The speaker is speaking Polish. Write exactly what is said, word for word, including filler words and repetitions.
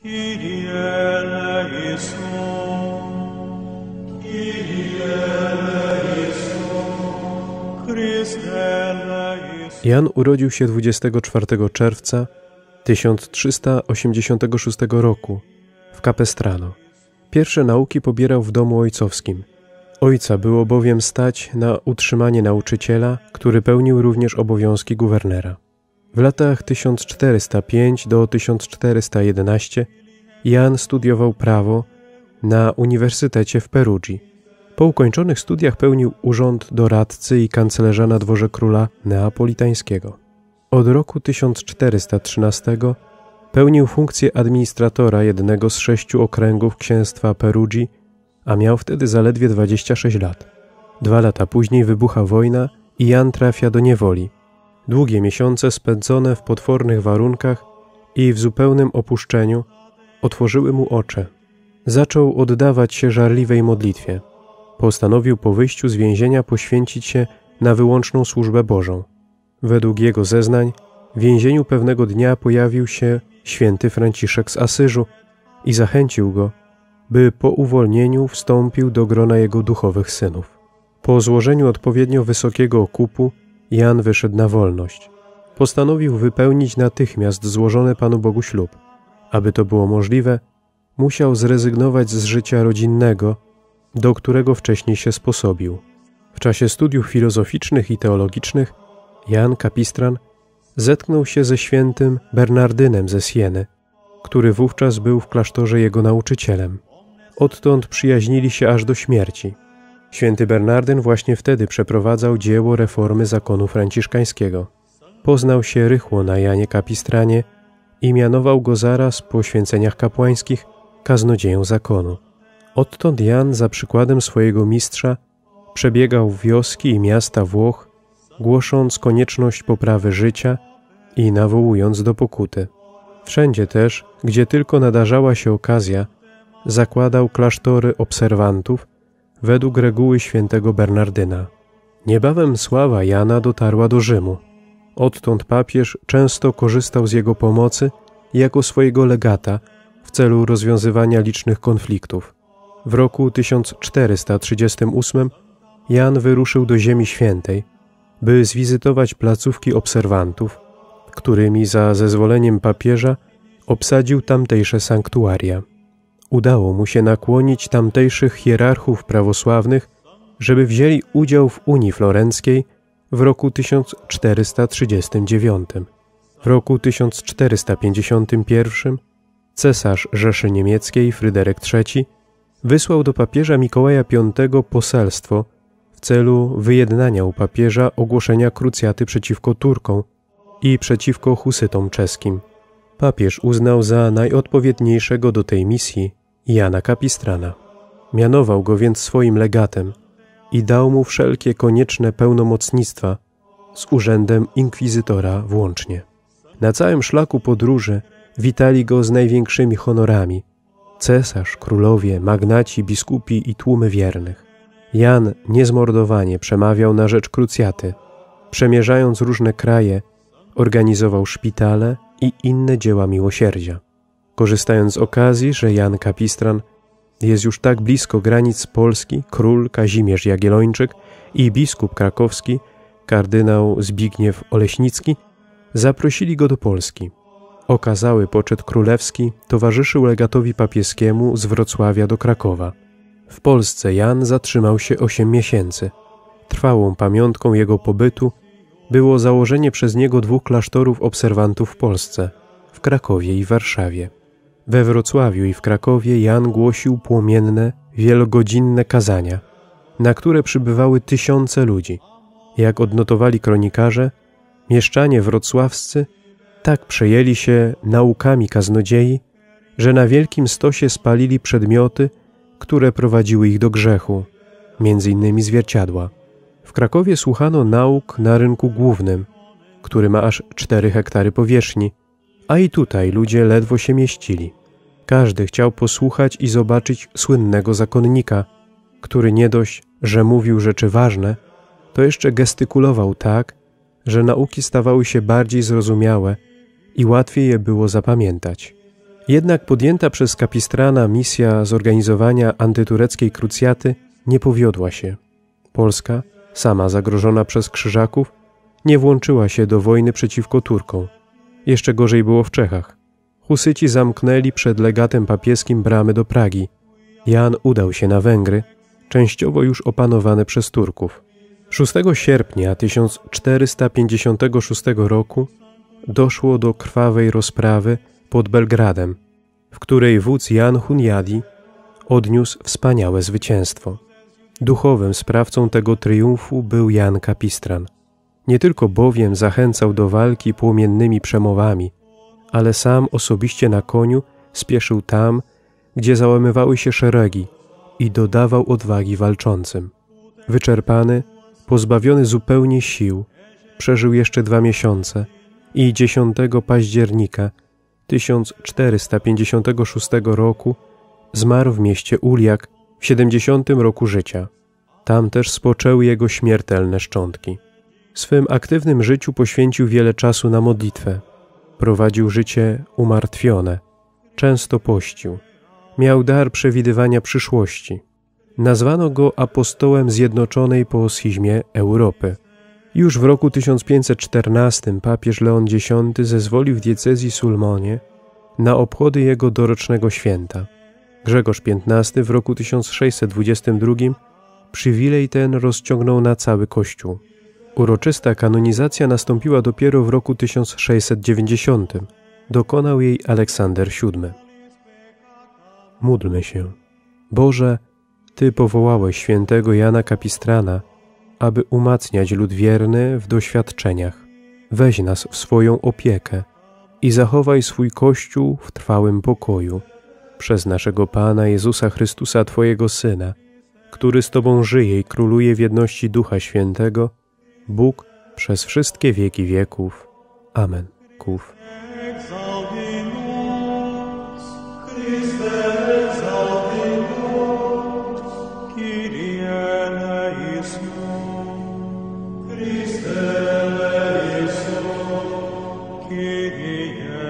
Kyrie eleison, Kyrie eleison, Chryste eleison. Jan urodził się dwudziestego czwartego czerwca tysiąc trzysta osiemdziesiątego szóstego roku w Capestrano. Pierwsze nauki pobierał w domu ojcowskim. Ojca było bowiem stać na utrzymanie nauczyciela, który pełnił również obowiązki guwernera. W latach tysiąc czterysta piąty do tysiąc czterysta jedenastego Jan studiował prawo na Uniwersytecie w Perugii. Po ukończonych studiach pełnił urząd doradcy i kanclerza na dworze króla neapolitańskiego. Od roku tysiąc czterysta trzynastego pełnił funkcję administratora jednego z sześciu okręgów księstwa Perugii, a miał wtedy zaledwie dwadzieścia sześć lat. Dwa lata później wybucha wojna i Jan trafia do niewoli. Długie miesiące spędzone w potwornych warunkach i w zupełnym opuszczeniu otworzyły mu oczy. Zaczął oddawać się żarliwej modlitwie. Postanowił po wyjściu z więzienia poświęcić się na wyłączną służbę Bożą. Według jego zeznań w więzieniu pewnego dnia pojawił się święty Franciszek z Asyżu i zachęcił go, by po uwolnieniu wstąpił do grona jego duchowych synów. Po złożeniu odpowiednio wysokiego okupu Jan wyszedł na wolność. Postanowił wypełnić natychmiast złożony Panu Bogu ślub. Aby to było możliwe, musiał zrezygnować z życia rodzinnego, do którego wcześniej się sposobił. W czasie studiów filozoficznych i teologicznych Jan Kapistran zetknął się ze świętym Bernardynem ze Sieny, który wówczas był w klasztorze jego nauczycielem. Odtąd przyjaźnili się aż do śmierci. Święty Bernardyn właśnie wtedy przeprowadzał dzieło reformy zakonu franciszkańskiego. Poznał się rychło na Janie Kapistranie i mianował go zaraz po święceniach kapłańskich kaznodzieją zakonu. Odtąd Jan za przykładem swojego mistrza przebiegał wioski i miasta Włoch, głosząc konieczność poprawy życia i nawołując do pokuty. Wszędzie też, gdzie tylko nadarzała się okazja, zakładał klasztory obserwantów według reguły świętego Bernardyna. Niebawem sława Jana dotarła do Rzymu. Odtąd papież często korzystał z jego pomocy jako swojego legata w celu rozwiązywania licznych konfliktów. W roku tysiąc czterysta trzydziestym ósmym Jan wyruszył do Ziemi Świętej, by zwizytować placówki obserwantów, którymi za zezwoleniem papieża obsadził tamtejsze sanktuaria. Udało mu się nakłonić tamtejszych hierarchów prawosławnych, żeby wzięli udział w Unii Florenckiej w roku tysiąc czterysta trzydziestym dziewiątym. W roku tysiąc czterysta pięćdziesiątym pierwszym cesarz Rzeszy Niemieckiej Fryderyk trzeci wysłał do papieża Mikołaja piątego poselstwo w celu wyjednania u papieża ogłoszenia krucjaty przeciwko Turkom i przeciwko husytom czeskim. Papież uznał za najodpowiedniejszego do tej misji Jana Kapistrana. Mianował go więc swoim legatem i dał mu wszelkie konieczne pełnomocnictwa z urzędem inkwizytora włącznie. Na całym szlaku podróży witali go z największymi honorami cesarz, królowie, magnaci, biskupi i tłumy wiernych. Jan niezmordowanie przemawiał na rzecz krucjaty. Przemierzając różne kraje, organizował szpitale i inne dzieła miłosierdzia. Korzystając z okazji, że Jan Kapistran jest już tak blisko granic Polski, król Kazimierz Jagiellończyk i biskup krakowski, kardynał Zbigniew Oleśnicki, zaprosili go do Polski. Okazały poczet królewski towarzyszył legatowi papieskiemu z Wrocławia do Krakowa. W Polsce Jan zatrzymał się osiem miesięcy. Trwałą pamiątką jego pobytu było założenie przez niego dwóch klasztorów obserwantów w Polsce, w Krakowie i Warszawie. We Wrocławiu i w Krakowie Jan głosił płomienne, wielogodzinne kazania, na które przybywały tysiące ludzi. Jak odnotowali kronikarze, mieszczanie wrocławscy tak przejęli się naukami kaznodziei, że na wielkim stosie spalili przedmioty, które prowadziły ich do grzechu, między innymi zwierciadła. W Krakowie słuchano nauk na rynku głównym, który ma aż cztery hektary powierzchni, a i tutaj ludzie ledwo się mieścili. Każdy chciał posłuchać i zobaczyć słynnego zakonnika, który nie dość, że mówił rzeczy ważne, to jeszcze gestykulował tak, że nauki stawały się bardziej zrozumiałe i łatwiej je było zapamiętać. Jednak podjęta przez Kapistrana misja zorganizowania antytureckiej krucjaty nie powiodła się. Polska, sama zagrożona przez Krzyżaków, nie włączyła się do wojny przeciwko Turkom. Jeszcze gorzej było w Czechach. Husyci zamknęli przed legatem papieskim bramy do Pragi. Jan udał się na Węgry, częściowo już opanowane przez Turków. szóstego sierpnia tysiąc czterysta pięćdziesiątego szóstego roku doszło do krwawej rozprawy pod Belgradem, w której wódz Jan Hunyadi odniósł wspaniałe zwycięstwo. Duchowym sprawcą tego triumfu był Jan Kapistran. Nie tylko bowiem zachęcał do walki płomiennymi przemowami, ale sam osobiście na koniu spieszył tam, gdzie załamywały się szeregi i dodawał odwagi walczącym. Wyczerpany, pozbawiony zupełnie sił, przeżył jeszcze dwa miesiące i dziesiątego października tysiąc czterysta pięćdziesiątego szóstego roku zmarł w mieście Uliak w siedemdziesiątym roku życia. Tam też spoczęły jego śmiertelne szczątki. W swym aktywnym życiu poświęcił wiele czasu na modlitwę. Prowadził życie umartwione, często pościł. Miał dar przewidywania przyszłości. Nazwano go apostołem zjednoczonej po schizmie Europy. Już w roku tysiąc pięćset czternastym papież Leon Dziesiąty zezwolił w diecezji Sulmonie na obchody jego dorocznego święta. Grzegorz Piętnasty w roku tysiąc sześćset dwudziestym drugim przywilej ten rozciągnął na cały Kościół. Uroczysta kanonizacja nastąpiła dopiero w roku tysiąc sześćset dziewięćdziesiątym. Dokonał jej Aleksander siódmy. Módlmy się. Boże, Ty powołałeś świętego Jana Kapistrana, aby umacniać lud wierny w doświadczeniach. Weź nas w swoją opiekę i zachowaj swój Kościół w trwałym pokoju. Przez naszego Pana Jezusa Chrystusa, Twojego Syna, który z Tobą żyje i króluje w jedności Ducha Świętego, Bóg przez wszystkie wieki wieków. Amen. Kuf. Kyrie